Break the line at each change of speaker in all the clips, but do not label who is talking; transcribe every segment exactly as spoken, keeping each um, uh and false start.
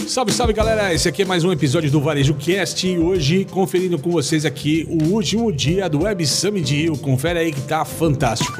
Salve, salve, galera! Esse aqui é mais um episódio do Varejo Cast e hoje conferindo com vocês aqui o último dia do Web Summit Rio. Confere aí que tá fantástico.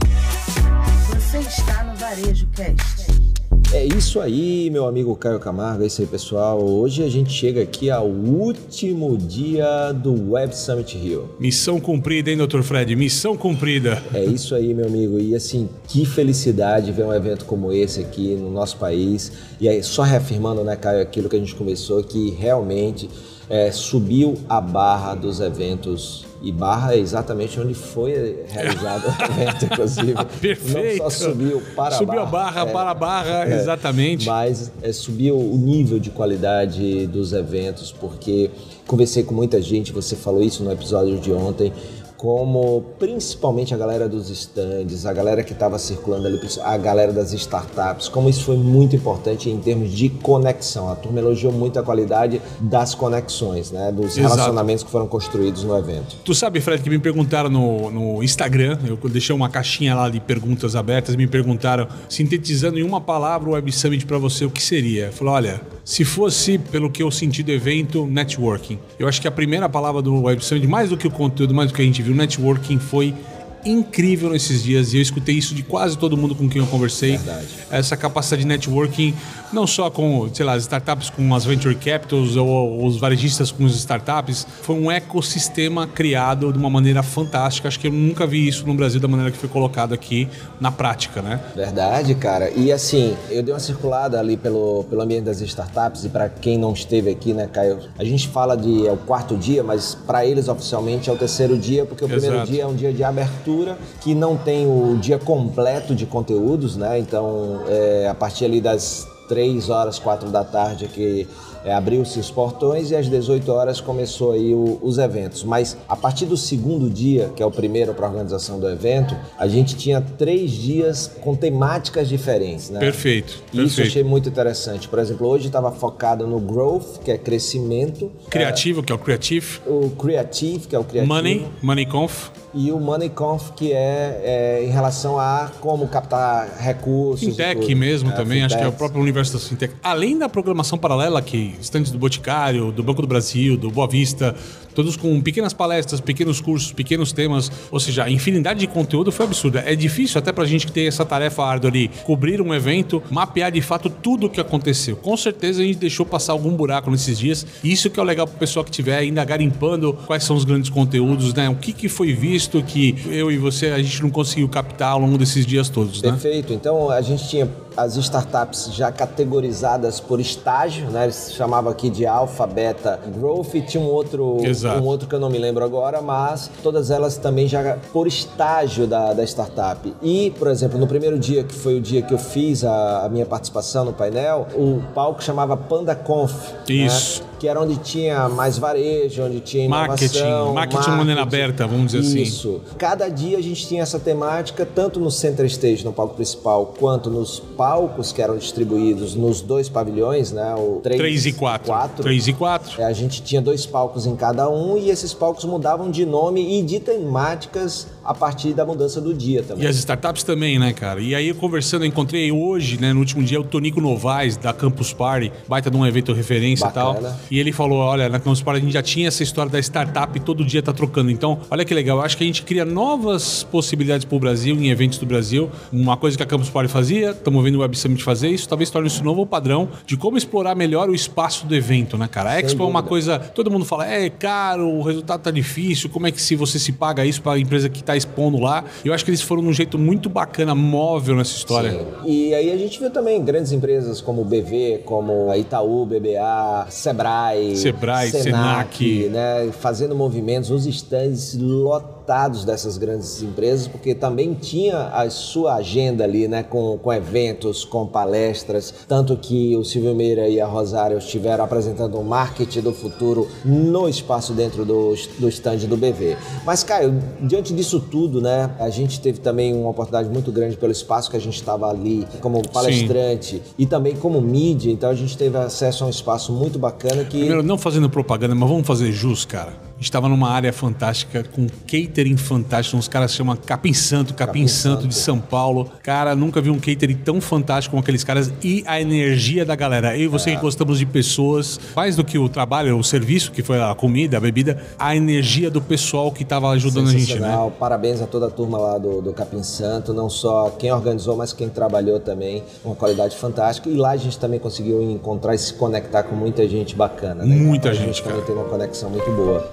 Você está no Varejo Cast.
É isso aí, meu amigo Caio Camargo, é isso aí, pessoal. Hoje a gente chega aqui ao último dia do Web Summit Rio.
Missão cumprida, hein, doutor Fred? Missão cumprida.
É isso aí, meu amigo. E assim, que felicidade ver um evento como esse aqui no nosso país. E aí, só reafirmando, né, Caio, aquilo que a gente começou, que realmente é, subiu a barra dos eventos. E barra é exatamente onde foi realizado o evento, inclusive.
Perfeito.
Não só subiu para
subiu
a barra.
Subiu a barra,
é,
para a barra,
é,
exatamente.
Mas é, subiu o nível de qualidade dos eventos, porque conversei com muita gente, você falou isso no episódio de ontem, como principalmente a galera dos stands, a galera que estava circulando ali, a galera das startups, como isso foi muito importante em termos de conexão. A turma elogiou muito a qualidade das conexões, né, dos
Exato.
Relacionamentos que foram construídos no evento.
Tu sabe, Fred, que me perguntaram no, no Instagram, eu deixei uma caixinha lá de perguntas abertas, me perguntaram, sintetizando em uma palavra o Web Summit para você, o que seria? Eu falei, olha, se fosse pelo que eu senti do evento, networking. Eu acho que a primeira palavra do Web Summit, mais do que o conteúdo, mais do que a gente viu, o networking foi incrível nesses dias e eu escutei isso de quase todo mundo com quem eu conversei.
Verdade.
Essa capacidade de networking, não só com, sei lá, as startups com as venture capitals ou os varejistas com as startups, foi um ecossistema criado de uma maneira fantástica. Acho que eu nunca vi isso no Brasil da maneira que foi colocado aqui na prática, né?
Verdade, cara. E assim, eu dei uma circulada ali pelo, pelo ambiente das startups e para quem não esteve aqui, né, Caio? A gente fala de é o quarto dia, mas para eles oficialmente é o terceiro dia, porque o
Exato.
primeiro dia é um dia de abertura que não tem o dia completo de conteúdos, né? Então, é, a partir ali das três horas, quatro da tarde que é, abriu-se os portões e às dezoito horas começou aí o, os eventos. Mas a partir do segundo dia, que é o primeiro para a organização do evento, a gente tinha três dias com temáticas diferentes, né?
Perfeito.
E isso eu
perfeito.
achei muito interessante. Por exemplo, hoje estava focado no growth, que é crescimento.
Criativo, é, que é o Creative.
O creative, que é o criativo.
Money, Money Conf.
E o Money Conf, que é, é em relação a como captar recursos.
Fintech mesmo
é,
também,
fintechs.
acho que é o próprio universo da fintech. Além da programação paralela, que estandes do Boticário, do Banco do Brasil, do Boa Vista, todos com pequenas palestras, pequenos cursos, pequenos temas, ou seja, a infinidade de conteúdo foi absurda. É difícil até pra gente que tem essa tarefa árdua ali, cobrir um evento, mapear de fato tudo o que aconteceu. Com certeza a gente deixou passar algum buraco nesses dias, e isso que é o legal pro pessoal que estiver ainda garimpando quais são os grandes conteúdos, né? O que, que foi visto que eu e você, a gente não conseguiu captar ao longo desses dias todos, né?
Perfeito. Então, a gente tinha as startups já categorizadas por estágio, né? Eles chamavam aqui de alfa, beta, growth, e tinha um outro, um outro que eu não me lembro agora, mas todas elas também já por estágio da, da startup. E, por exemplo, no primeiro dia, que foi o dia que eu fiz a, a minha participação no painel, o palco chamava PandaConf.
Isso.
Né? Que era onde tinha mais varejo, onde tinha inovação.
Marketing, marketing de maneira aberta, vamos dizer assim.
Isso. Cada dia a gente tinha essa temática, tanto no center stage, no palco principal, quanto nos palcos que eram distribuídos nos dois pavilhões, né? O
três e quatro. três e quatro.
É, a gente tinha dois palcos em cada um e esses palcos mudavam de nome e de temáticas a partir da mudança do dia também.
E as startups também, né, cara? E aí, eu conversando, eu encontrei hoje, né, no último dia, o Tonico Novaes, da Campus Party, baita de um evento referência. Bacana. E tal. E ele falou, olha, na Campus Party a gente já tinha essa história da startup e todo dia tá trocando. Então, olha que legal, eu acho que a gente cria novas possibilidades pro Brasil, em eventos do Brasil. Uma coisa que a Campus Party fazia, estamos vendo o Web Summit fazer isso, talvez torne isso novo padrão de como explorar melhor o espaço do evento, né, cara? A Expo é uma coisa, todo mundo fala, é caro, o resultado tá difícil, como é que se você se paga isso para a empresa que tá expondo lá? Eu acho que eles foram de um jeito muito bacana, móvel nessa história.
Sim. E aí a gente viu também grandes empresas como o B V, como a Itaú, B B A, Sebrae,
Sebrae, Senac,
Senac, né, fazendo movimentos, os stands lotados dessas grandes empresas, porque também tinha a sua agenda ali, né, com, com eventos, com palestras, tanto que o Silvio Meira e a Rosário estiveram apresentando o marketing do futuro no espaço dentro do, do stand do B V. Mas, Caio, diante disso tudo, né, a gente teve também uma oportunidade muito grande pelo espaço que a gente estava ali como palestrante. Sim. E também como mídia, então a gente teve acesso a um espaço muito bacana que...
Primeiro, não fazendo propaganda, mas vamos fazer jus, cara. A gente tava numa área fantástica, com catering fantástico, uns caras chamam Capim Santo, Capim, Capim Santo, Santo de São Paulo. Cara, nunca vi um catering tão fantástico como aqueles caras e a energia da galera. Eu e você é. que gostamos de pessoas, mais do que o trabalho, o serviço, que foi a comida, a bebida, a energia do pessoal que tava ajudando a gente, né?
Parabéns a toda a turma lá do, do Capim Santo, não só quem organizou, mas quem trabalhou também, uma qualidade fantástica. E lá a gente também conseguiu encontrar e se conectar com muita gente bacana, né?
Muita
então,
gente,
a gente
cara.
também tem uma conexão muito boa.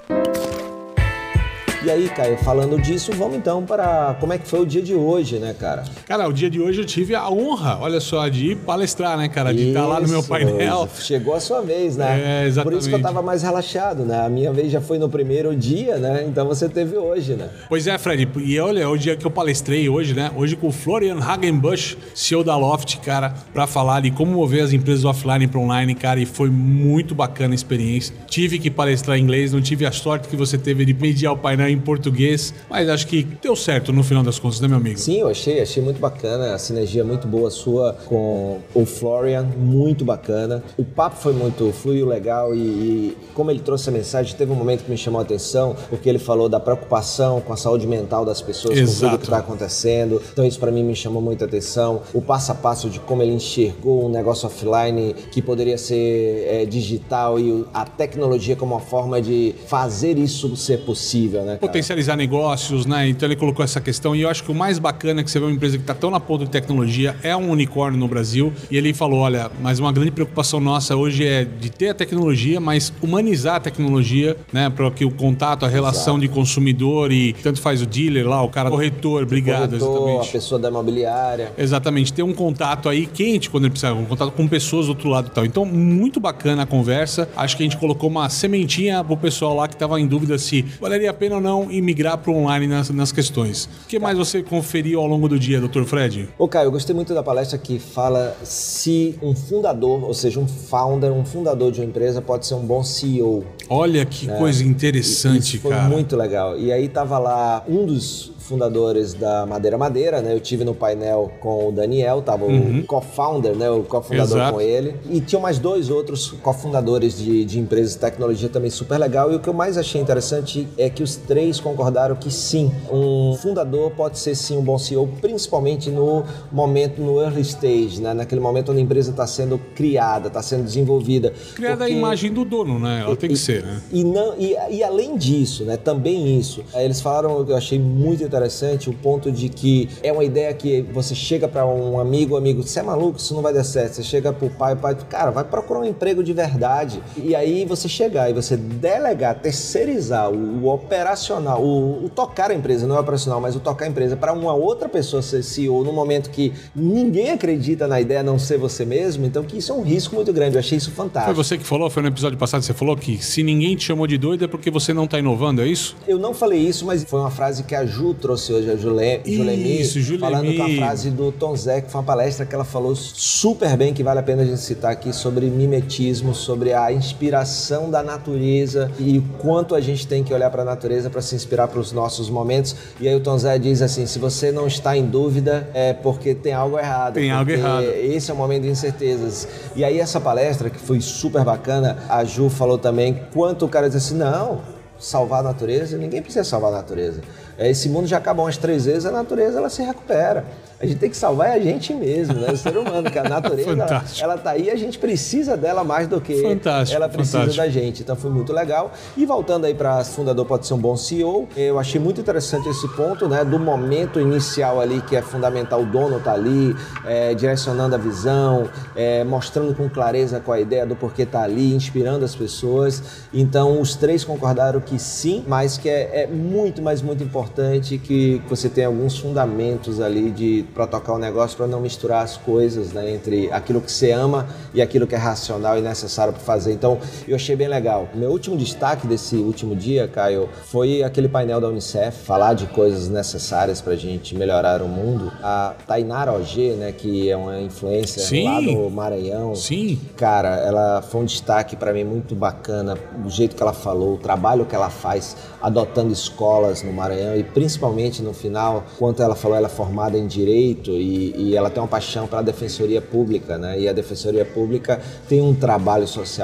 E aí, Caio, falando disso, vamos então para como é que foi o dia de hoje, né, cara?
Cara, o dia de hoje eu tive a honra, olha só, de palestrar, né, cara? De estar lá no meu painel.
Chegou a sua vez, né?
É, exatamente.
Por isso que eu tava mais relaxado, né? A minha vez já foi no primeiro dia, né? Então você teve hoje, né?
Pois é, Fred. E olha, é o dia que eu palestrei hoje, né? Hoje com o Florian Hagenbusch, C E O da Loft, cara, para falar de como mover as empresas offline para online, cara, e foi muito bacana a experiência. Tive que palestrar em inglês, não tive a sorte que você teve de mediar o painel em português, mas acho que deu certo no final das contas, né, meu amigo?
Sim, eu achei, achei muito bacana, a sinergia muito boa sua com o Florian, muito bacana. O papo foi muito fluiu legal e, e como ele trouxe a mensagem, teve um momento que me chamou a atenção, porque ele falou da preocupação com a saúde mental das pessoas, Exato. com tudo que está acontecendo. Então isso para mim me chamou muita atenção. O passo a passo de como ele enxergou um negócio offline que poderia ser é, digital e a tecnologia como uma forma de fazer isso ser possível, né, cara?
Potencializar negócios, né? Então ele colocou essa questão e eu acho que o mais bacana é que você vê uma empresa que está tão na ponta de tecnologia, é um unicórnio no Brasil, e ele falou, olha, mas uma grande preocupação nossa hoje é de ter a tecnologia, mas humanizar a tecnologia, né? Para que o contato, a relação Exato. de consumidor e tanto faz o dealer lá, o cara o corretor, obrigado,
corretor,
exatamente.
A pessoa da imobiliária.
Exatamente, ter um contato aí quente quando ele precisa, um contato com pessoas do outro lado e tal. Então, muito bacana a conversa. Acho que a gente colocou uma sementinha pro pessoal lá que estava em dúvida se valeria a pena ou não migrar para o online nas, nas questões. O que mais você conferiu ao longo do dia, doutor Fred?
Ô, Caio, eu gostei muito da palestra que fala se um fundador, ou seja, um founder, um fundador de uma empresa pode ser um bom C E O.
Olha que né? coisa interessante,
Isso foi
cara.
Foi muito legal. E aí tava lá um dos fundadores da Madeira Madeira, né? Eu tive no painel com o Daniel, tava uhum. o co-founder, né? O co-fundador Exato. com ele. E tinha mais dois outros cofundadores de, de empresas de tecnologia também super legal. E o que eu mais achei interessante é que os três concordaram que sim, um fundador pode ser sim um bom C E O, principalmente no momento, no early stage, né? Naquele momento onde a empresa está sendo criada, está sendo desenvolvida.
Criada porque... a imagem do dono, né? Ela e, tem que ser, né?
E, não, e, e além disso, né? Também isso. Eles falaram, eu achei muito interessante, o ponto de que é uma ideia que você chega para um amigo, amigo, você é maluco, isso não vai dar certo. Você chega pro pai, o pai, cara, vai procurar um emprego de verdade. E aí você chegar e você delegar, terceirizar o, o operacional, o, o tocar a empresa, não é operacional, mas o tocar a empresa para uma outra pessoa ser C E O no momento que ninguém acredita na ideia a não ser você mesmo, então que isso é um risco muito grande. Eu achei isso fantástico.
Foi você que falou, foi no episódio passado, você falou que se ninguém te chamou de doido é porque você não está inovando, é isso?
Eu não falei isso, mas foi uma frase que a Ju trouxe hoje, a Julemi,
Isso, Julemi.
falando com a frase do Tom Zé, que foi uma palestra que ela falou super bem, que vale a pena a gente citar aqui, sobre mimetismo, sobre a inspiração da natureza e o quanto a gente tem que olhar para a natureza para se inspirar para os nossos momentos. E aí o Tom Zé diz assim, se você não está em dúvida, é porque tem algo errado.
Tem algo errado.
Esse é o momento de incertezas. E aí essa palestra, que foi super bacana, a Ju falou também quanto o cara diz assim, não, salvar a natureza, ninguém precisa salvar a natureza. Esse mundo já acabou umas três vezes, a natureza ela se recupera. A gente tem que salvar a gente mesmo, né? O ser humano, que a natureza ela, ela tá aí, a gente precisa dela mais do que
fantástico,
ela precisa fantástico. da gente. Então foi muito legal. E voltando aí para fundador pode ser um bom C E O, eu achei muito interessante esse ponto, né? Do momento inicial ali, que é fundamental, o dono tá ali, é, direcionando a visão, é, mostrando com clareza qual a ideia do porquê tá ali, inspirando as pessoas. Então os três concordaram que sim, mas que é, é muito, mas muito importante que você tenha alguns fundamentos ali de para tocar o negócio, para não misturar as coisas, né, entre aquilo que você ama e aquilo que é racional e necessário para fazer. Então, eu achei bem legal. Meu último destaque desse último dia, Caio, foi aquele painel da Unicef, falar de coisas necessárias para a gente melhorar o mundo. A Tainara O G, né, que é uma influencer Sim. lá do Maranhão.
Sim.
Cara, ela foi um destaque para mim muito bacana, do jeito que ela falou, o trabalho que ela faz, adotando escolas no Maranhão e principalmente no final, quanto ela falou, ela é formada em Direito, E, e ela tem uma paixão pela Defensoria Pública, né? E a Defensoria Pública tem um trabalho social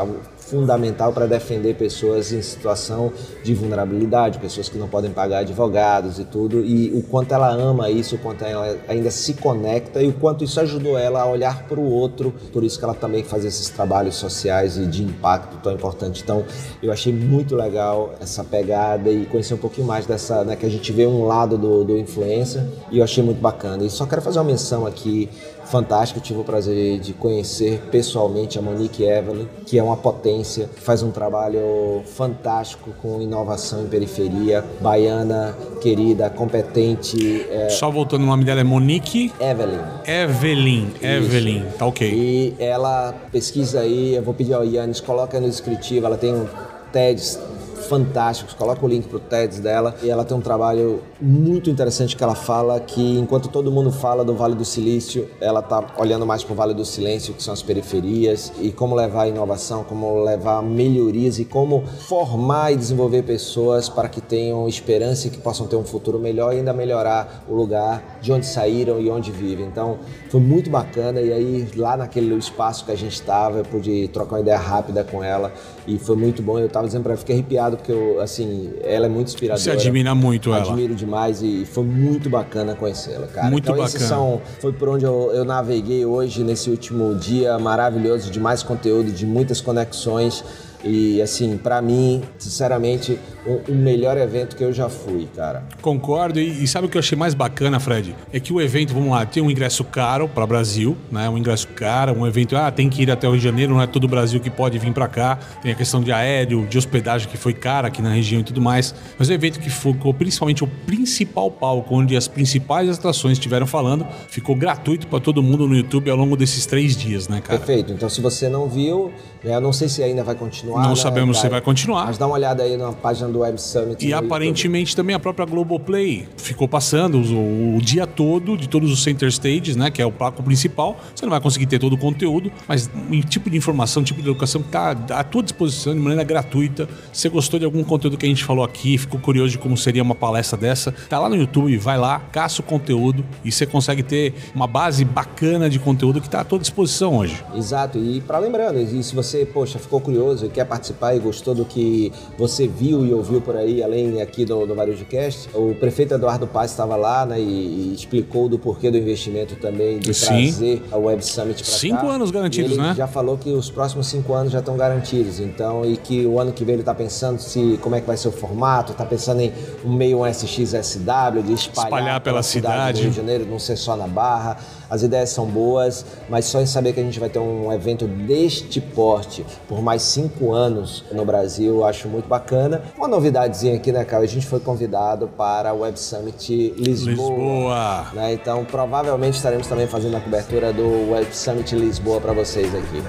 fundamental para defender pessoas em situação de vulnerabilidade, pessoas que não podem pagar advogados e tudo, e o quanto ela ama isso, o quanto ela ainda se conecta e o quanto isso ajudou ela a olhar para o outro, por isso que ela também faz esses trabalhos sociais e de impacto tão importante. Então, eu achei muito legal essa pegada e conhecer um pouquinho mais dessa, né, que a gente vê um lado do, do influencer, e eu achei muito bacana. E só quero fazer uma menção aqui fantástica, eu tive o prazer de conhecer pessoalmente a Monique Evelyn, que é uma potência, que faz um trabalho fantástico com inovação em periferia, baiana, querida, competente. É...
Só voltando, o nome dela é Monique?
Evelyn.
Evelyn, Evelyn, tá ok.
E ela pesquisa aí, eu vou pedir ao Yannis, coloca no descritivo, ela tem um TEDx fantásticos, coloca o link pro TEDx dela, e ela tem um trabalho muito interessante que ela fala que enquanto todo mundo fala do Vale do Silício, ela tá olhando mais pro Vale do Silêncio, que são as periferias, e como levar a inovação, como levar melhorias e como formar e desenvolver pessoas para que tenham esperança e que possam ter um futuro melhor e ainda melhorar o lugar de onde saíram e onde vivem. Então, foi muito bacana, e aí lá naquele espaço que a gente estava, eu pude trocar uma ideia rápida com ela, e foi muito bom. Eu tava dizendo pra ela, fiquei arrepiado, porque eu, assim, ela é muito inspiradora.
Você admira muito ela.
Admiro demais e foi muito bacana conhecê-la, cara.
Muito
então,
bacana.
Esses são, foi por onde eu, eu naveguei hoje, nesse último dia maravilhoso, de mais conteúdo, de muitas conexões. E, assim, pra mim, sinceramente, o, o melhor evento que eu já fui, cara.
Concordo. E, e sabe o que eu achei mais bacana, Fred? É que o evento, vamos lá, tem um ingresso caro para Brasil, né? Um ingresso caro, um evento, ah, tem que ir até o Rio de Janeiro, não é todo o Brasil que pode vir para cá. Tem a questão de aéreo, de hospedagem que foi cara aqui na região e tudo mais. Mas o evento que focou principalmente o principal palco, onde as principais atrações estiveram falando, ficou gratuito para todo mundo no YouTube ao longo desses três dias, né, cara?
Perfeito. Então, se você não viu, eu não sei se ainda vai continuar.
Não
né,
sabemos
cara?
se vai continuar.
Mas dá uma olhada aí na página do Web Summit.
E aparentemente também a própria Globoplay ficou passando o, o dia todo de todos os center stages, né? Que é o palco principal. Você não vai conseguir ter todo o conteúdo, mas um tipo de informação, um tipo de educação que está à tua disposição de maneira gratuita. Se você gostou de algum conteúdo que a gente falou aqui, ficou curioso de como seria uma palestra dessa, tá lá no YouTube, vai lá, caça o conteúdo e você consegue ter uma base bacana de conteúdo que está à tua disposição hoje.
Exato. E para lembrando, e se você, poxa, ficou curioso e quer participar e gostou do que você viu e ouviu por aí, além aqui do, do VarejoCast, o prefeito Eduardo Paz estava lá, né, e, e explicou do porquê do investimento também, de
Sim.
trazer a Web Summit para cá.
Cinco anos garantidos,
ele
né?
já falou que os próximos cinco anos já estão garantidos, então, e que o ano que vem ele está pensando se, como é que vai ser o formato, está pensando em um meio um S X S W, de espalhar,
espalhar pela cidade, cidade
do Rio de Janeiro, não ser só na Barra. As ideias são boas, mas só em saber que a gente vai ter um evento deste porte por mais cinco anos no Brasil, eu acho muito bacana. Uma novidadezinha aqui, né, cara? A gente foi convidado para o Web Summit Lisboa.
Lisboa.
Né? Então, provavelmente estaremos também fazendo a cobertura do Web Summit Lisboa para vocês aqui.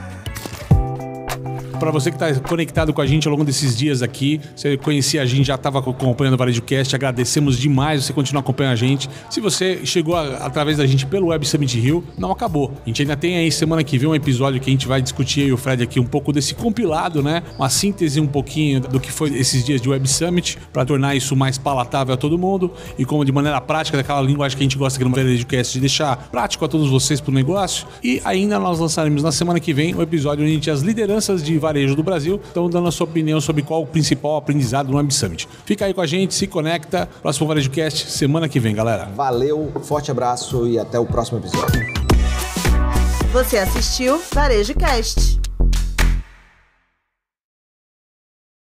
Para você que está conectado com a gente ao longo desses dias aqui, você conhecia a gente, já estava acompanhando o VarejoCast, agradecemos demais você continuar acompanhando a gente. Se você chegou a, através da gente pelo Web Summit Rio, não acabou. A gente ainda tem aí semana que vem um episódio que a gente vai discutir aí o Fred aqui um pouco desse compilado, né? Uma síntese um pouquinho do que foi esses dias de Web Summit, para tornar isso mais palatável a todo mundo e como de maneira prática, daquela linguagem que a gente gosta aqui no VarejoCast, de deixar prático a todos vocês pro negócio. E ainda nós lançaremos na semana que vem o episódio onde a gente as lideranças de varejo do Brasil estão dando a sua opinião sobre qual o principal aprendizado no Web Summit. Fica aí com a gente, se conecta. Próximo VarejoCast, semana que vem, galera.
Valeu, forte abraço e até o próximo episódio.
Você assistiu VarejoCast.